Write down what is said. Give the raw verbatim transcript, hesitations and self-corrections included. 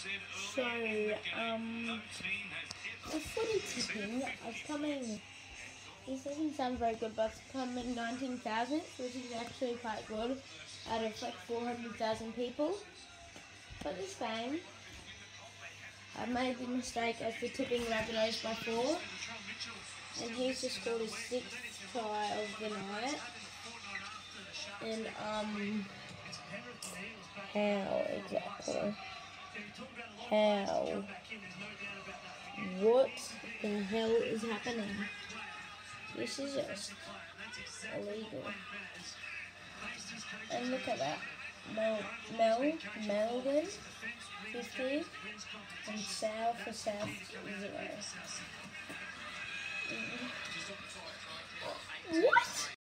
So, um, the footy tipping is coming, this doesn't sound very good, but it's coming nineteen thousand, which is actually quite good, out of like four hundred thousand people. But it's fine. I made the mistake as the tipping Rabbitohs by four, and he's just scored his sixth try of the night. And, um, how exactly? How? What the hell is happening? This is just illegal. And look at that. Mel, Mel, Melbourne, fifty, and South for South, zero. What?